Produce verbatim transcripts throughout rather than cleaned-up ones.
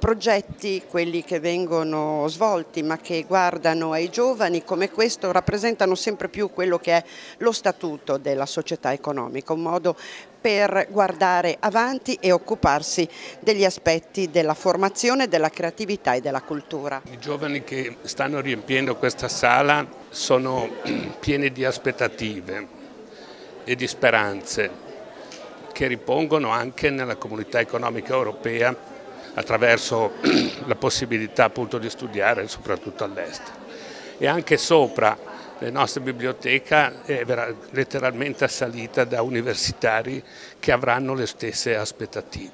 progetti, quelli che vengono svolti ma che guardano ai giovani come questo, rappresentano sempre più quello che è lo statuto della società economica, un modo per guardare avanti e occuparsi degli aspetti della formazione, della creatività e della cultura. I giovani che stanno riempiendo questa sala sono pieni di aspettative e di speranze che ripongono anche nella comunità economica europea attraverso la possibilità appunto di studiare soprattutto all'estero. E anche sopra la nostra biblioteca è letteralmente assalita da universitari che avranno le stesse aspettative.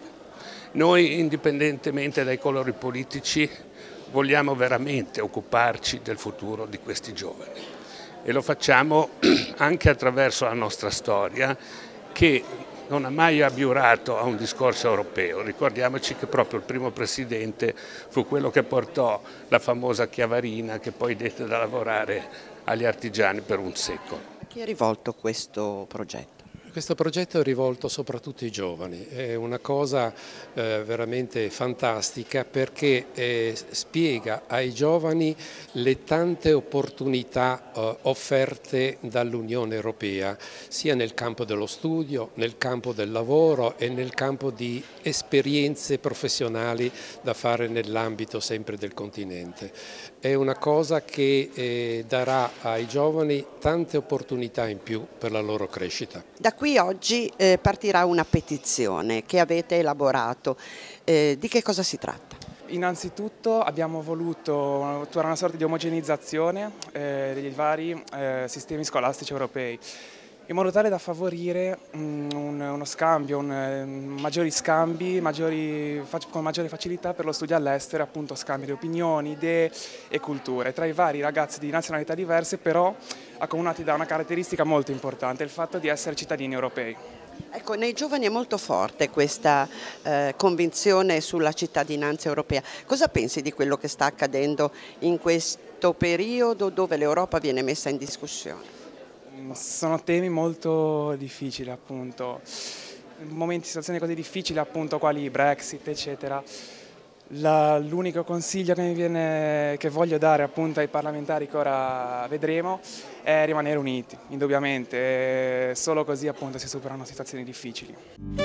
Noi, indipendentemente dai colori politici, vogliamo veramente occuparci del futuro di questi giovani e lo facciamo anche attraverso la nostra storia, che non ha mai abiurato a un discorso europeo. Ricordiamoci che proprio il primo presidente fu quello che portò la famosa chiavarina che poi dette da lavorare agli artigiani per un secolo. A chi è rivolto questo progetto? Questo progetto è rivolto soprattutto ai giovani, è una cosa eh, veramente fantastica perché eh, spiega ai giovani le tante opportunità eh, offerte dall'Unione Europea, sia nel campo dello studio, nel campo del lavoro e nel campo di esperienze professionali da fare nell'ambito sempre del continente. È una cosa che eh, darà ai giovani tante opportunità in più per la loro crescita. Da qui oggi eh, partirà una petizione che avete elaborato. Eh, di che cosa si tratta? Innanzitutto abbiamo voluto attuare una sorta di omogenizzazione eh, dei vari eh, sistemi scolastici europei, in modo tale da favorire um, un, uno scambio, un, um, maggiori scambi, maggiori, con maggiore facilità per lo studio all'estero, appunto scambi di opinioni, idee e culture tra i vari ragazzi di nazionalità diverse, però accomunati da una caratteristica molto importante, il fatto di essere cittadini europei. Ecco, nei giovani è molto forte questa eh, convinzione sulla cittadinanza europea. Cosa pensi di quello che sta accadendo in questo periodo dove l'Europa viene messa in discussione? Sono temi molto difficili, appunto, in momenti, situazioni così difficili, appunto, quali Brexit, eccetera. L'unico consiglio che mi viene, che voglio dare appunto ai parlamentari che ora vedremo è rimanere uniti, indubbiamente, solo così appunto si superano situazioni difficili.